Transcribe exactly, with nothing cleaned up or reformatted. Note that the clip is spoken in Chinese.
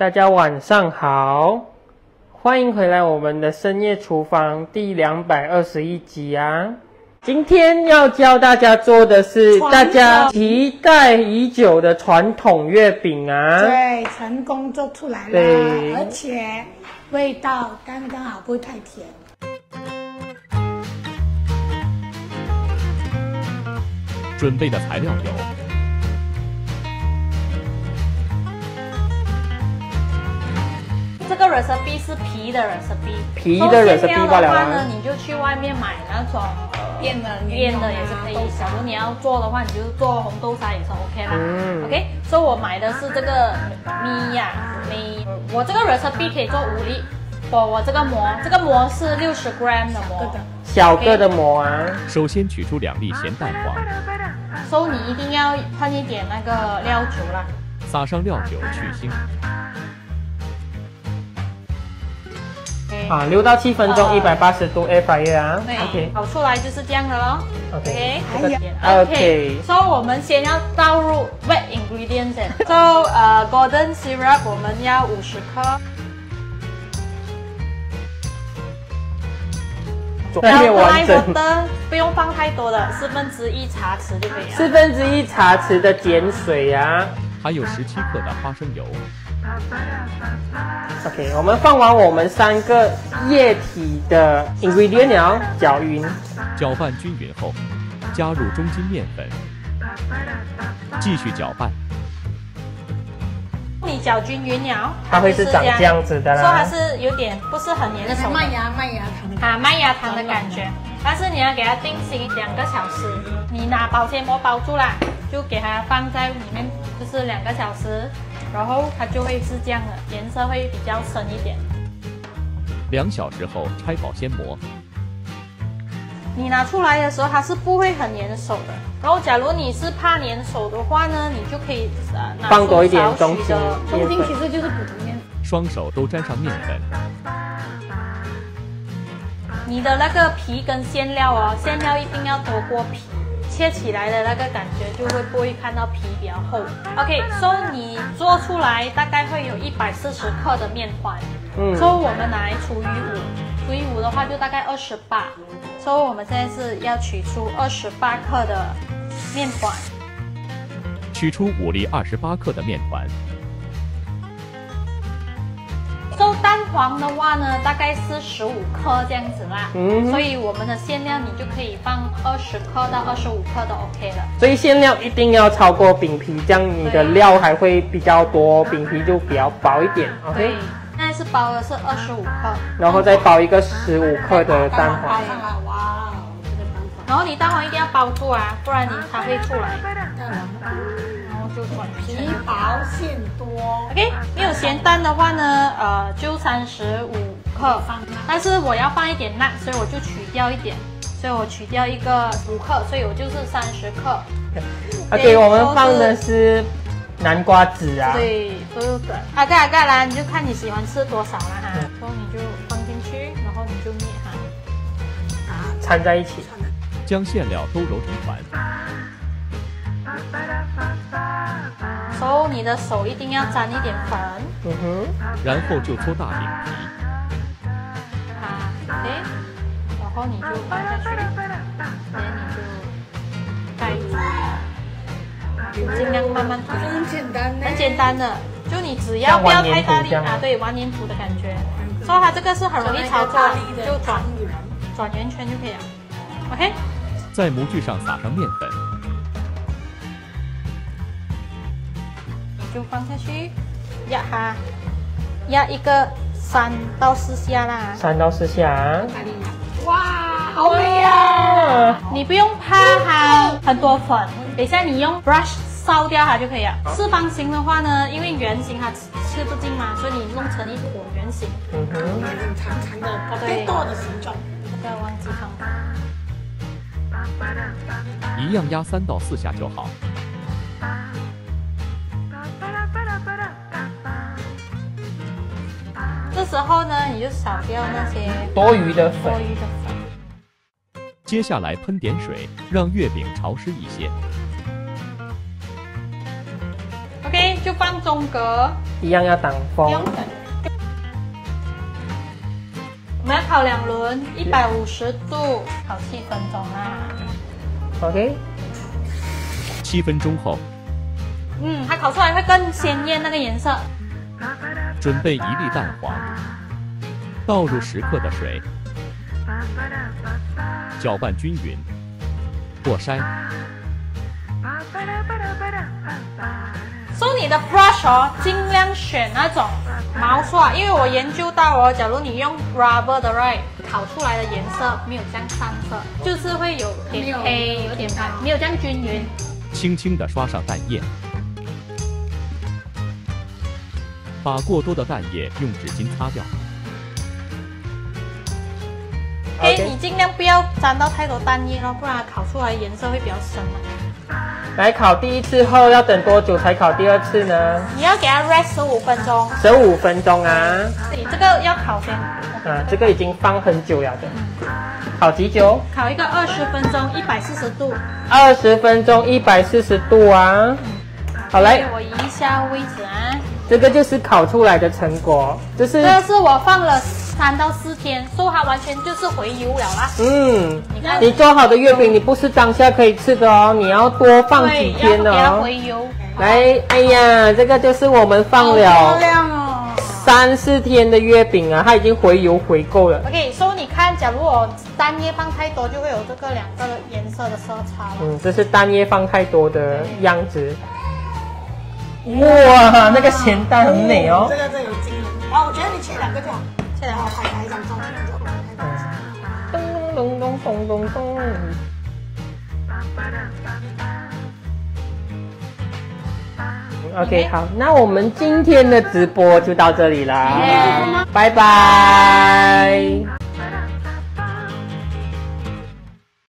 大家晚上好，欢迎回来我们的深夜厨房第两百二十一集啊！今天要教大家做的是大家期待已久的传统月饼啊！ 对，成功做出来了，而且味道刚刚好，不会太甜。 准备的材料有。 这个 recipe 是皮的 recipe， 皮的 recipe 罢了啊。 呢，你就去外面买那种变的变的也是可以。假如你要做的话，你就做红豆沙也是 OK 啦。嗯、OK， 所以我买的是这个米呀米，我这个 recipe 可以做五粒。我我这个膜，这个膜是六十 gram 的膜， 小个的膜啊。 首先取出两粒咸蛋黄， 所以你一定要喷一点那个料酒啦， 撒上料酒去腥。 啊，六到七分钟，一百八十度 air fryer 啊。 对 ，OK， 烤出来就是这样的咯。OK， OK， 所以我们先要倒入 wet ingredients。So， 呃 ，golden syrup 我们要五十克。 然后完整的不用放太多的，四分之一茶匙就可以了。 四分之一茶匙的碱水啊， 还有十七克的花生油。 OK， 我们放完我们三个液体的 ingredient 了，搅匀， 搅拌均匀后，加入中筋面粉，继续搅拌。 你搅均匀了， 它会是长这样子的啦。 说它是有点不是很粘手， 麦芽麦芽糖啊，麦芽糖的感觉。但是你要给它定型两个小时，你拿保鲜膜包住啦，就给它放在里面，就是两个小时。 然后它就会是这样的，颜色会比较深一点。 两小时后拆保鲜膜， 你拿出来的时候它是不会很粘手的。然后假如你是怕粘手的话呢，你就可以呃拿放多一点中筋中筋其实就是普通面粉。 双手都沾上面粉。 你的那个皮跟馅料哦，馅料一定要多过皮。 切起来的那个感觉就会不会看到皮比较厚。OK， 所以你做出来大概会有一百四十克的面团。嗯，所以我们拿来除以五，除以五的话就大概二十八。所以我们现在是要取出二十八克的面团。 取出五粒二十八克的面团。 做蛋黄的话呢，大概是十五克这样子啦，嗯，所以我们的馅料你就可以放二十克到二十五克都 OK 了。 所以馅料一定要超过饼皮，这样你的料还会比较多，饼皮就比较薄一点 ，OK？ 对，现在是包的是二十五克， 然后再包一个十五克的蛋黄。 哇， 然后你蛋黄一定要包住啊，不然你它会出来。就转皮薄馅多 ，OK。没有咸蛋的话呢，呃，就三十五克，但是我要放一点辣，所以我就取掉一点，所以我取掉一个五克，所以我就是三十克。 OK， 我们放的是南瓜籽啊。 对，都对。啊盖啊盖啦，你就看你喜欢吃多少啦哈，然后你就放进去，然后你就捏哈， 啊，掺在一起， 将馅料都揉成团。 所以你的手一定要沾一点粉， 嗯哼， 然后就搓大饼皮。 啊 ，OK， 然后你就放下去，然后你就盖住，尽量慢慢涂， 很简单， 很简单的，就你只要不要太大力啊，对，玩粘土的感觉。所以它这个是很容易操作，就转转圆圈就可以了 ，OK。 在模具上撒上面粉。 就放下去，压它，压一个三到四下啦。 三到四下。 哇，好美啊！ 你不用怕它很多粉，等一下你用 brush 烧掉它就可以了。四方形的话呢，因为圆形它吃不进嘛，所以你弄成一坨圆形。 嗯哼，长长的 potato 的形状。 不要忘记放。 一样压三到四下就好。 这时候呢，你就扫掉那些多余的粉。 多余的粉。 接下来喷点水，让月饼潮湿一些。 OK，就放中格， 一样要挡风。 我们要烤两轮，一百五十度，烤七分钟啊。 OK。 七分钟后， 嗯，它烤出来会更鲜艳那个颜色。 准备一粒蛋黄，倒入十克的水，搅拌均匀，过筛。 所以你的 brush 哦，尽量选那种毛刷，因为我研究到哦，假如你用 rubber 的 right， 烤出来的颜色没有这样上色，就是会有点黑，有点白，没有这样均匀。 轻轻地刷上蛋液，把过多的蛋液用纸巾擦掉。 哎，你尽量不要沾到太多蛋液咯，不然它烤出来颜色会比较深嘛。 来烤第一次后要等多久才烤第二次呢？ 你要给它 rest 十五分钟。 十五分钟啊？ 对，这个要烤先。 啊，这个已经放很久了的。嗯、烤几久？ 烤一个二十分钟，一百四十度。 二十分钟，一百四十度啊。好来， 我移一下位置啊。 这个就是烤出来的成果，就是这个是我放了三到四天，所以它完全就是回油了啦。 嗯，你看，你做好的月饼，你不是当下可以吃的哦，你要多放几天哦。 对，要给它回油。 来，哎呀，这个就是我们放了三四天的月饼啊，它已经回油回够了。 OK， 所以你看，假如我蛋液放太多，就会有这个两个颜色的色差了。 嗯，这是蛋液放太多的样子。哇，那个咸蛋很美哦。 这个这有精人。啊，我觉得你切两个就好，切两个拍拍一张照片就好。 咚咚咚咚咚咚。OK， 好，那我们今天的直播就到这里啦，拜拜。